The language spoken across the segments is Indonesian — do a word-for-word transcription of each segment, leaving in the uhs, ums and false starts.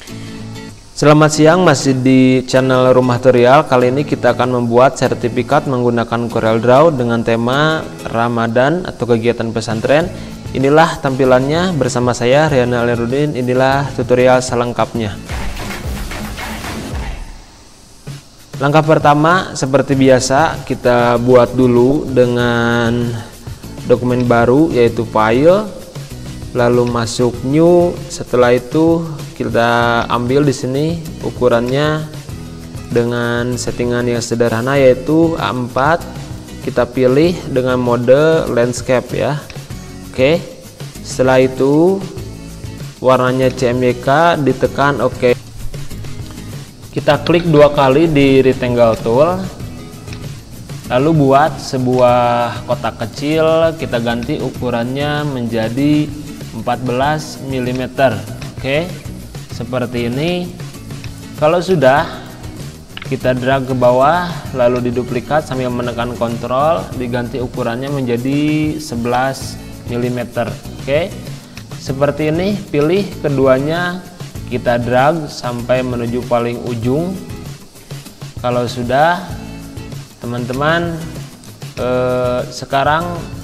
Selamat siang, masih di channel Rumah Tutorial. Kali ini kita akan membuat sertifikat menggunakan CorelDRAW dengan tema Ramadan atau kegiatan pesantren. Inilah tampilannya bersama saya Rian Alirudin. Inilah tutorial selengkapnya. Langkah pertama seperti biasa kita buat dulu dengan dokumen baru yaitu file, lalu masuk new. Setelah itu kita ambil di sini ukurannya dengan settingan yang sederhana yaitu A empat. Kita pilih dengan mode landscape ya. Oke. Setelah itu warnanya C M Y K, ditekan oke. Kita klik dua kali di rectangle tool. Lalu buat sebuah kotak kecil, kita ganti ukurannya menjadi empat belas milimeter. Oke. Seperti ini. Kalau sudah, kita drag ke bawah lalu diduplikat sambil menekan kontrol, diganti ukurannya menjadi sebelas milimeter. Oke. Seperti ini, pilih keduanya, kita drag sampai menuju paling ujung. Kalau sudah, teman-teman, eh, sekarang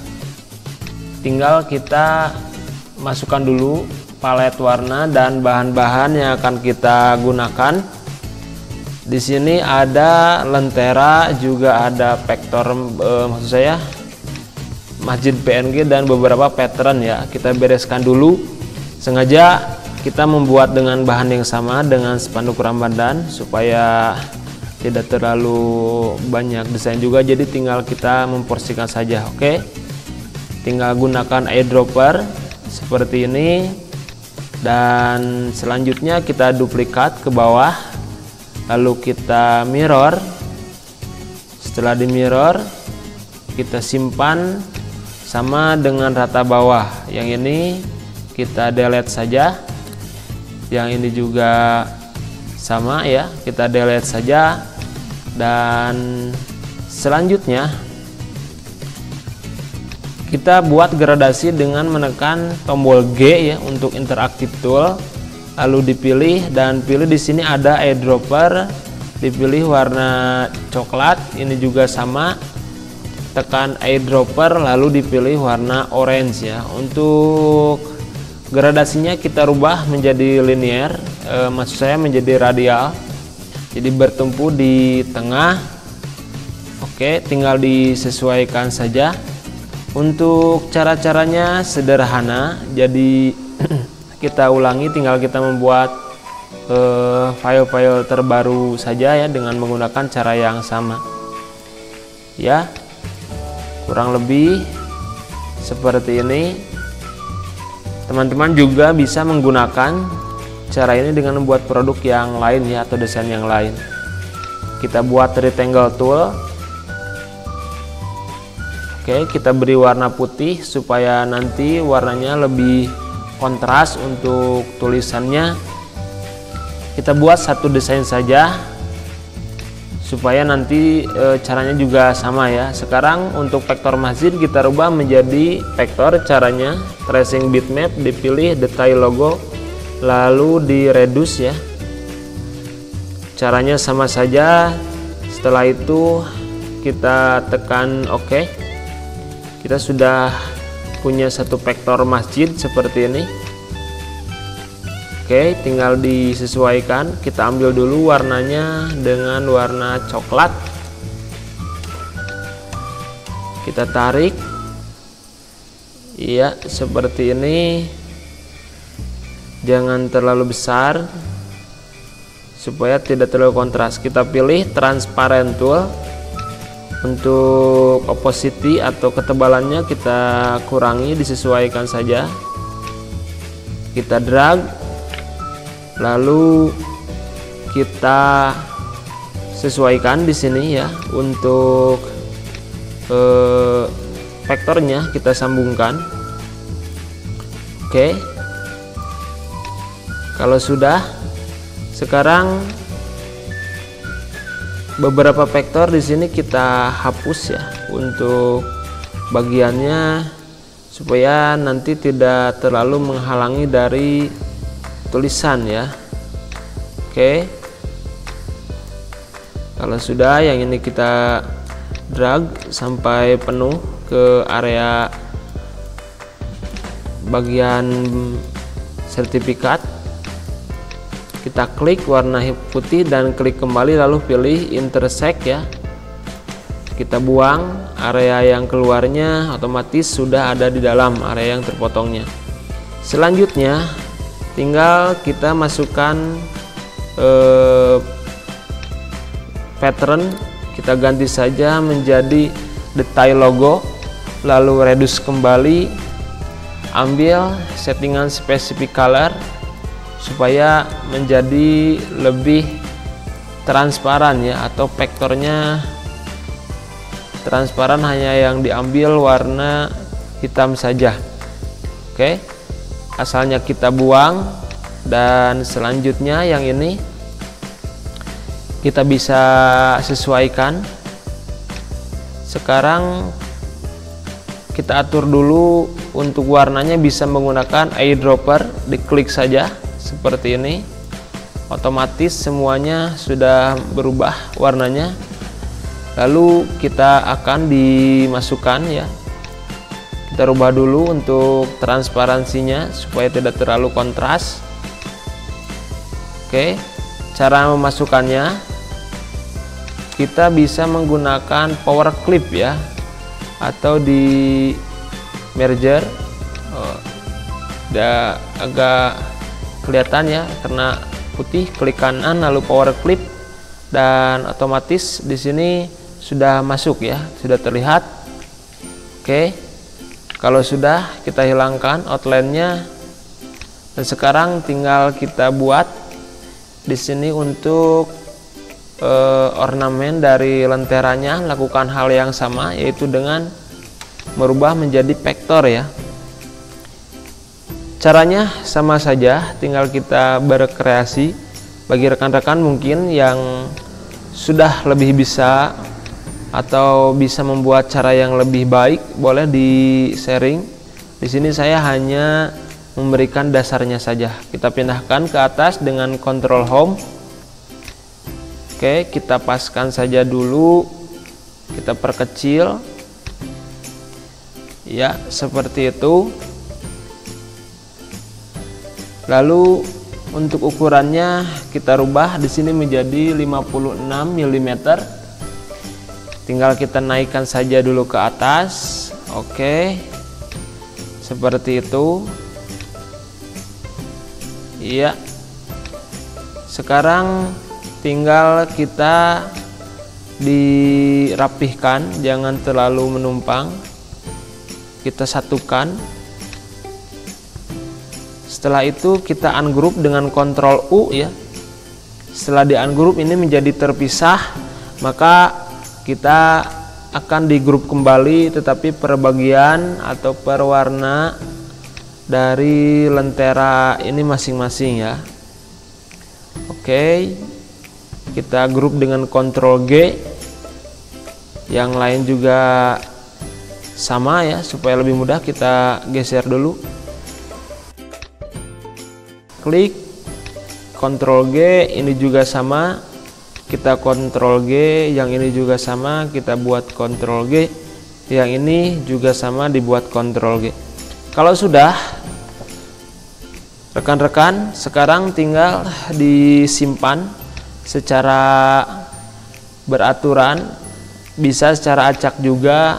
tinggal kita masukkan dulu palet warna dan bahan-bahan yang akan kita gunakan. Di sini ada lentera, juga ada vektor, eh, maksud saya masjid P N G dan beberapa pattern ya. Kita bereskan dulu. Sengaja kita membuat dengan bahan yang sama dengan spanduk Ramadan supaya tidak terlalu banyak desain juga. Jadi tinggal kita memporsikan saja. Oke. Tinggal gunakan eyedropper seperti ini. Dan selanjutnya kita duplikat ke bawah, lalu kita mirror. Setelah di mirror, kita simpan sama dengan rata bawah. Yang ini kita delete saja, yang ini juga sama ya, kita delete saja. Dan selanjutnya kita buat gradasi dengan menekan tombol G ya untuk interaktif tool, lalu dipilih dan pilih di sini ada eyedropper, dipilih warna coklat, ini juga sama, tekan eyedropper lalu dipilih warna orange ya. Untuk gradasinya kita rubah menjadi linear, e, maksud saya menjadi radial, jadi bertumpu di tengah. Oke, tinggal disesuaikan saja. Untuk cara-caranya sederhana, jadi kita ulangi, tinggal kita membuat file-file uh, terbaru saja ya dengan menggunakan cara yang sama ya, kurang lebih seperti ini. Teman-teman juga bisa menggunakan cara ini dengan membuat produk yang lain ya, atau desain yang lain. Kita buat rectangle tool. Oke, kita beri warna putih supaya nanti warnanya lebih kontras untuk tulisannya. Kita buat satu desain saja supaya nanti e, caranya juga sama ya. Sekarang untuk vektor masjid kita rubah menjadi vektor. Caranya tracing bitmap, dipilih detail logo lalu di reduce ya. Caranya sama saja. Setelah itu kita tekan oke. Kita sudah punya satu vektor masjid seperti ini. Oke, tinggal disesuaikan. Kita ambil dulu warnanya dengan warna coklat. Kita tarik. Iya, seperti ini. Jangan terlalu besar supaya tidak terlalu kontras. Kita pilih transparent tool. Untuk opacity atau ketebalannya kita kurangi, disesuaikan saja. Kita drag, lalu kita sesuaikan di sini ya. Untuk eh, vektornya kita sambungkan. Oke. Kalau sudah, sekarang beberapa vektor di sini kita hapus ya untuk bagiannya supaya nanti tidak terlalu menghalangi dari tulisan ya. Oke, kalau sudah, yang ini kita drag sampai penuh ke area bagian sertifikat. Kita klik warna putih dan klik kembali, lalu pilih intersect ya. Kita buang area yang keluarnya, otomatis sudah ada di dalam area yang terpotongnya. Selanjutnya tinggal kita masukkan eh, pattern, kita ganti saja menjadi detail logo, lalu reduce kembali, ambil settingan specific color supaya menjadi lebih transparan ya, atau vektornya transparan, hanya yang diambil warna hitam saja. Oke, asalnya kita buang, dan selanjutnya yang ini kita bisa sesuaikan. Sekarang kita atur dulu untuk warnanya, bisa menggunakan eyedropper, diklik saja seperti ini, otomatis semuanya sudah berubah warnanya. Lalu kita akan dimasukkan ya, kita rubah dulu untuk transparansinya supaya tidak terlalu kontras. Oke, cara memasukkannya kita bisa menggunakan power clip ya, atau di merger. Oh, udah agak kelihatan ya karena putih, klik kanan lalu power clip, dan otomatis di sini sudah masuk ya, sudah terlihat. Oke, kalau sudah, kita hilangkan outline-nya, dan sekarang tinggal kita buat di sini untuk eh, ornamen dari lenteranya. Lakukan hal yang sama, yaitu dengan merubah menjadi vektor ya. Caranya sama saja, tinggal kita berkreasi. Bagi rekan-rekan mungkin yang sudah lebih bisa atau bisa membuat cara yang lebih baik, boleh di sharing. Di sini saya hanya memberikan dasarnya saja. Kita pindahkan ke atas dengan Control Home. Oke, kita paskan saja dulu, kita perkecil ya, seperti itu. Lalu untuk ukurannya kita rubah di sini menjadi lima puluh enam milimeter. Tinggal kita naikkan saja dulu ke atas. Oke, seperti itu. Iya. Sekarang tinggal kita dirapihkan, jangan terlalu menumpang. Kita satukan. Setelah itu kita ungroup dengan Ctrl U ya. Setelah di ungroup ini menjadi terpisah, maka kita akan di grup kembali, tetapi per bagian atau per warna dari lentera ini masing-masing ya. Oke, kita grup dengan Ctrl G. Yang lain juga sama ya, supaya lebih mudah kita geser dulu. Klik Ctrl G, ini juga sama, kita Ctrl G, yang ini juga sama, kita buat Ctrl G, yang ini juga sama, dibuat Ctrl G. Kalau sudah, rekan-rekan, sekarang tinggal disimpan secara beraturan, bisa secara acak juga,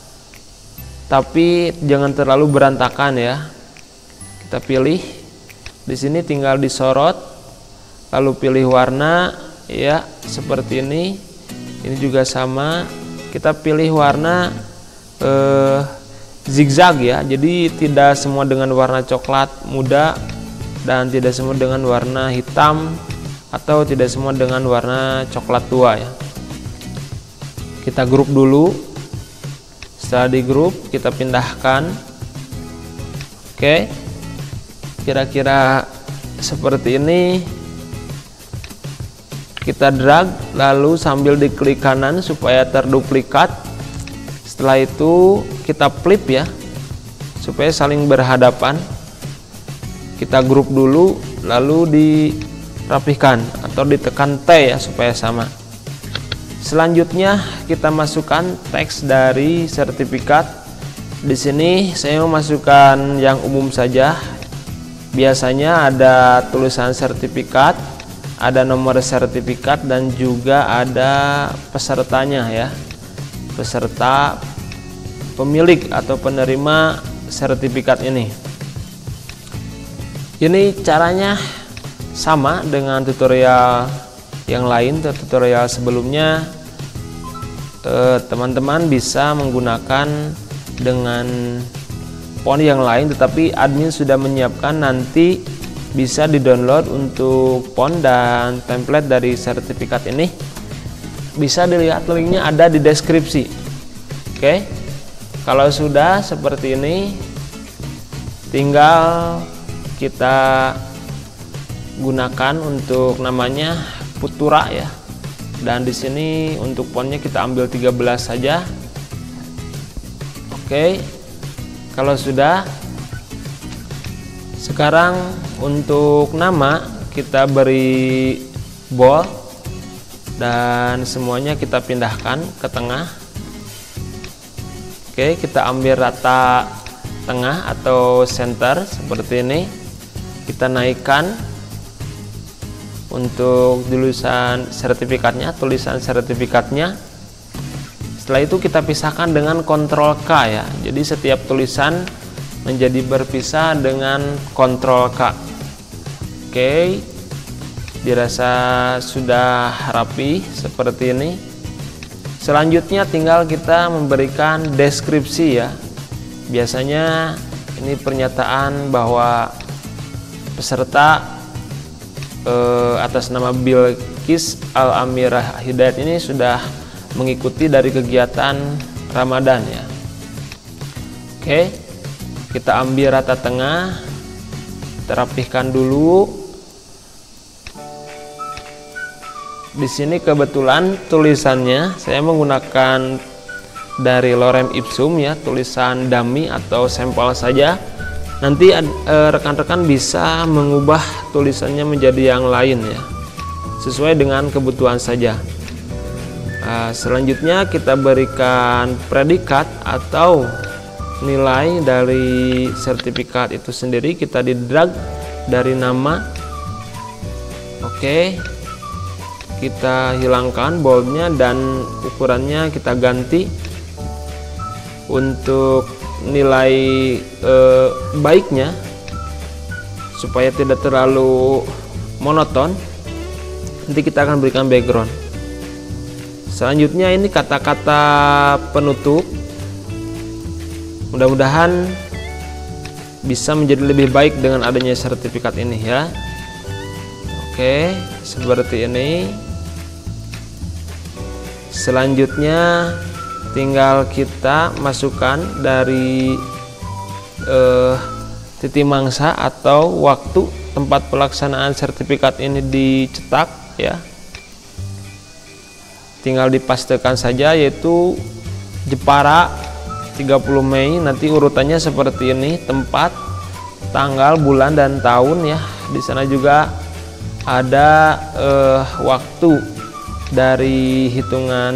tapi jangan terlalu berantakan ya. Kita pilih. Di sini tinggal disorot, lalu pilih warna ya, seperti ini. Ini juga sama. Kita pilih warna eh, zigzag ya. Jadi tidak semua dengan warna coklat muda, dan tidak semua dengan warna hitam, atau tidak semua dengan warna coklat tua ya. Kita grup dulu. Setelah di grup, kita pindahkan. Oke, kira-kira seperti ini. Kita drag, lalu sambil diklik kanan supaya terduplikat. Setelah itu kita flip ya, supaya saling berhadapan. Kita grup dulu, lalu rapihkan atau ditekan T ya supaya sama. Selanjutnya kita masukkan teks dari sertifikat. Di sini saya memasukkan yang umum saja. Biasanya ada tulisan sertifikat, ada nomor sertifikat, dan juga ada pesertanya ya. Peserta, pemilik atau penerima sertifikat ini. Ini caranya sama dengan tutorial yang lain, tutorial sebelumnya. Teman-teman eh, bisa menggunakan dengan font yang lain, tetapi admin sudah menyiapkan, nanti bisa di-download untuk font dan template dari sertifikat ini. Bisa dilihat linknya ada di deskripsi. Oke, kalau sudah seperti ini, tinggal kita gunakan untuk namanya Futura ya. Dan di sini untuk fontnya kita ambil tiga belas saja. Oke, kalau sudah, sekarang untuk nama kita beri bold dan semuanya kita pindahkan ke tengah. Oke, kita ambil rata tengah atau center seperti ini. Kita naikkan untuk tulisan sertifikatnya, tulisan sertifikatnya. Setelah itu kita pisahkan dengan kontrol K ya. Jadi setiap tulisan menjadi berpisah dengan kontrol K. Oke, dirasa sudah rapi seperti ini. Selanjutnya tinggal kita memberikan deskripsi ya. Biasanya ini pernyataan bahwa peserta eh, atas nama Bilqis Al-Amirah Hidayat ini sudah mengikuti dari kegiatan Ramadan ya. Oke, kita ambil rata tengah, kita rapihkan dulu. Di sini kebetulan tulisannya saya menggunakan dari Lorem Ipsum ya, tulisan dummy atau sampel saja. Nanti rekan-rekan bisa mengubah tulisannya menjadi yang lain ya, sesuai dengan kebutuhan saja. Nah, selanjutnya kita berikan predikat atau nilai dari sertifikat itu sendiri, kita di drag dari nama. Oke, kita hilangkan boldnya dan ukurannya kita ganti untuk nilai eh, baiknya supaya tidak terlalu monoton. Nanti kita akan berikan background. Selanjutnya ini kata-kata penutup. Mudah-mudahan bisa menjadi lebih baik dengan adanya sertifikat ini ya. Oke, seperti ini. Selanjutnya tinggal kita masukkan dari eh, titik mangsa atau waktu tempat pelaksanaan sertifikat ini dicetak ya. Tinggal dipastikan saja, yaitu Jepara tiga puluh Mei. Nanti urutannya seperti ini, tempat, tanggal, bulan, dan tahun ya. Di sana juga ada eh, waktu dari hitungan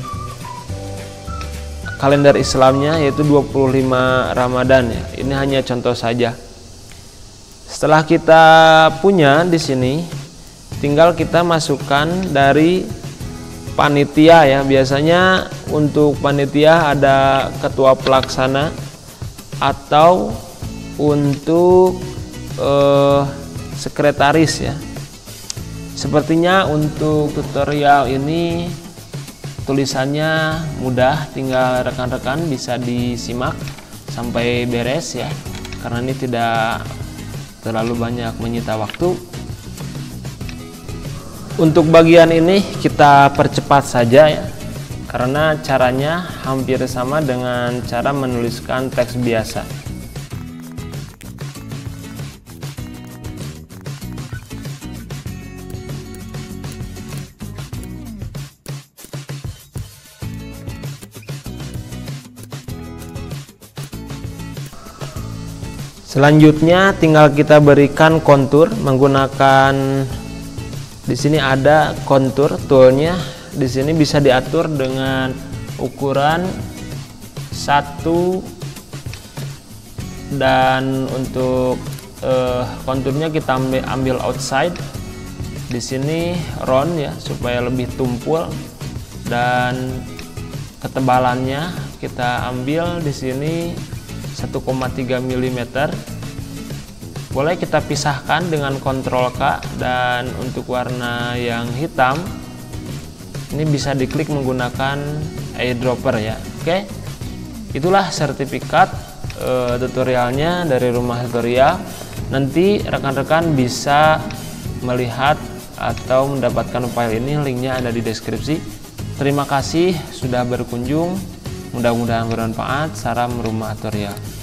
kalender Islamnya, yaitu dua puluh lima Ramadan ya. Ini hanya contoh saja. Setelah kita punya di sini, tinggal kita masukkan dari panitia ya. Biasanya untuk panitia ada ketua pelaksana atau untuk eh, sekretaris ya. Sepertinya untuk tutorial ini tulisannya mudah, tinggal rekan-rekan bisa disimak sampai beres ya, karena ini tidak terlalu banyak menyita waktu. Untuk bagian ini kita percepat saja ya, karena caranya hampir sama dengan cara menuliskan teks biasa. Selanjutnya tinggal kita berikan kontur menggunakan Di sini ada kontur toolnya. Di sini bisa diatur dengan ukuran satu, dan untuk eh, konturnya kita ambil, ambil outside. Di sini round ya, supaya lebih tumpul, dan ketebalannya kita ambil di sini satu koma tiga milimeter. Boleh kita pisahkan dengan kontrol K, dan untuk warna yang hitam ini bisa diklik menggunakan eyedropper ya. Oke, itulah sertifikat e, tutorialnya dari Rumah Tutorial. Nanti rekan-rekan bisa melihat atau mendapatkan file ini, linknya ada di deskripsi. Terima kasih sudah berkunjung, mudah-mudahan bermanfaat. Salam Rumah Tutorial.